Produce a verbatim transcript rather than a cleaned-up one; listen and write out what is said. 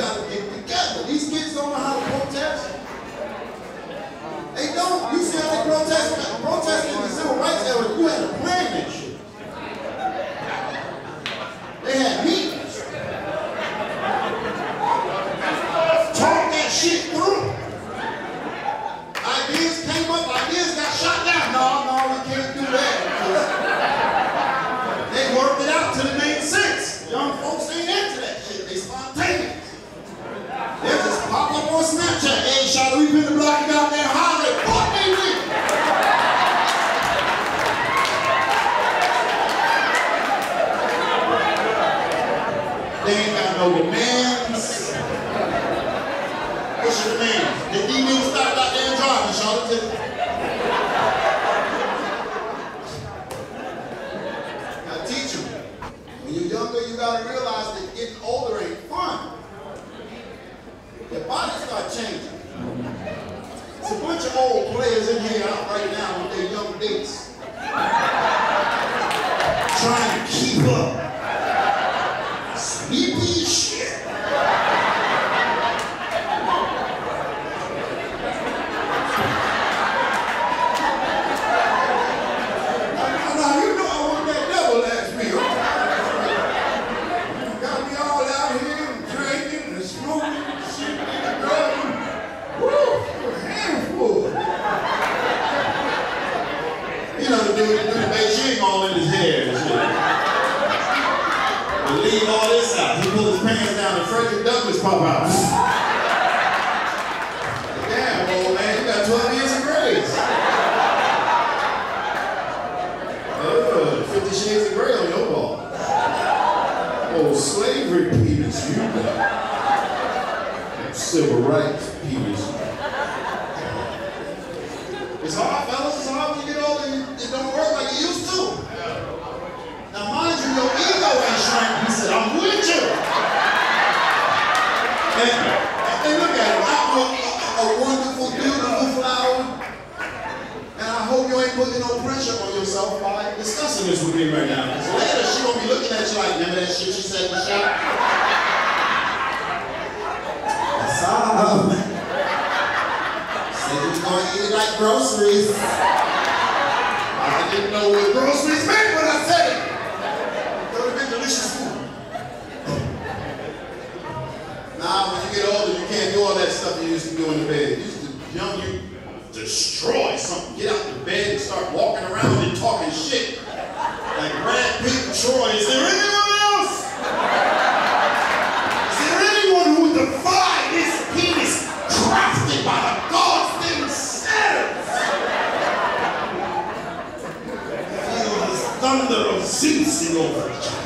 got to get together. These kids don't know how to protest. They don't. You see how they protest? Protesting in the civil rights era, you had to plan that shit. They had meetings. Talk that shit through. Ideas came up, ideas got shot down. No, no, we can't do that. They worked it out till it made sense. Young folks ain't into that shit. They spontaneous. They just pop up on Snapchat. Hey, shot, we been the block and got there hollering. Fuck me with. They ain't got no demands. What's your demands? The D-men stop out there and driving, Charlotte. Now teach them. When you're younger, you gotta realize that getting older ain't fun. Your body start changing. There's a bunch of old players in here out right now with their young dates. Trying to keep up. Sleepy as shit. Now you know I want that devil last meal. Got me all out here and drinking and smoking and shit and drugging. Woo, a handful. You know the dude, the dude in Beijing all in his hair and shit. Leave all this out. He pulled his pants down and Frederick Douglass pop out. Damn, old man, you got twelve years of grace. Uh, fifty shades of gray on your ball. Oh, slavery penis, you got. Civil rights penis. It's hard, fellas. It's hard when you get older and it don't work like it used to. Now, mind you, your ego ain't shrank. He said, I'm with you. And, and look at him. I'm a, a wonderful, beautiful flower. And I hope you ain't putting no pressure on yourself by discussing this with me right now. Because later, she gonna be looking at you like, remember that shit she said in the shop? That's all. Said you was gonna eat it like groceries. I didn't know what groceries meant when I said it. Delicious food. Now, when you get older, you can't do all that stuff you used to do in the bed. You used to, young, you destroy something. Get out the bed and start walking around and talking shit. Like Brad Pitt and Troy. Is there anyone else? Is there anyone who would defy this penis crafted by the gods themselves? Feel the thunder of Zeus in over each other.